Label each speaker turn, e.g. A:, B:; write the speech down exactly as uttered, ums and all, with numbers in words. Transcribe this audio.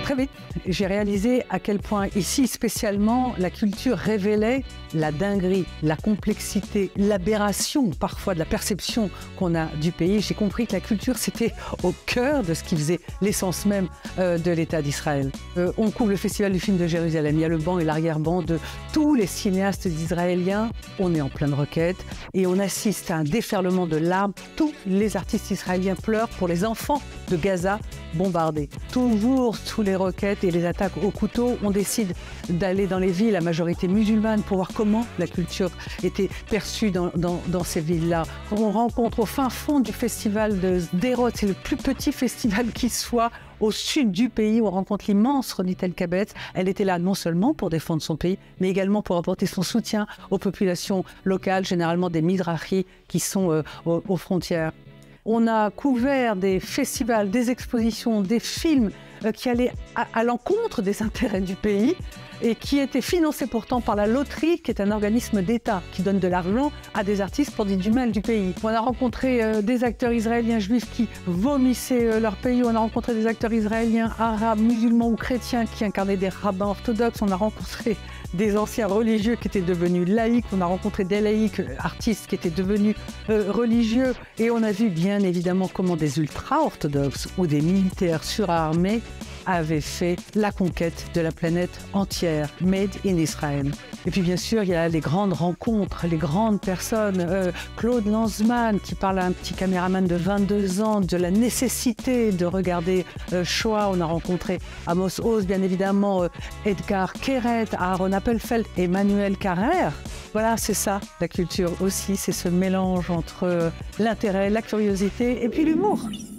A: très vite, j'ai réalisé à quel point ici spécialement la culture révélait la dinguerie, la complexité, l'aberration parfois de la perception qu'on a du pays. J'ai compris que la culture c'était au cœur de ce qui faisait l'essence même euh, de l'État d'Israël. Euh, on couvre le festival du film de Jérusalem, il y a le banc et l'arrière-ban de tous les cinéastes israéliens. On est en pleine requête et on assiste à un déferlement de larmes. Tous les artistes israéliens pleurent pour les enfants de Gaza bombardés. Toujours sous les roquettes et les attaques au couteau, on décide d'aller dans les villes à majorité musulmane pour voir comment la culture était perçue dans, dans, dans ces villes-là. On rencontre au fin fond du festival de Sderot, c'est le plus petit festival qui soit au sud du pays, où on rencontre l'immense Ronit Elkabetz. Elle était là non seulement pour défendre son pays, mais également pour apporter son soutien aux populations locales, généralement des Mizrahis qui sont euh, aux, aux frontières. On a couvert des festivals, des expositions, des films euh, qui allaient à, à l'encontre des intérêts du pays et qui étaient financés pourtant par la loterie, qui est un organisme d'État qui donne de l'argent à des artistes pour dire du mal du pays. On a rencontré euh, des acteurs israéliens juifs qui vomissaient euh, leur pays. On a rencontré des acteurs israéliens, arabes, musulmans ou chrétiens qui incarnaient des rabbins orthodoxes. On a rencontré des anciens religieux qui étaient devenus laïcs. On a rencontré des laïcs, artistes qui étaient devenus euh, religieux. Et on a vu bien évidemment comment des ultra-orthodoxes ou des militaires surarmés avaient fait la conquête de la planète entière, made in Israël. Et puis bien sûr, il y a les grandes rencontres, les grandes personnes. Euh, Claude Lanzmann qui parle à un petit caméraman de vingt-deux ans de la nécessité de regarder euh, Shoah. On a rencontré Amos Oz, bien évidemment, euh, Edgar Keret, Aaron Appelfeld, Emmanuel Carrère. Voilà, c'est ça, la culture aussi, c'est ce mélange entre euh, l'intérêt, la curiosité et puis l'humour.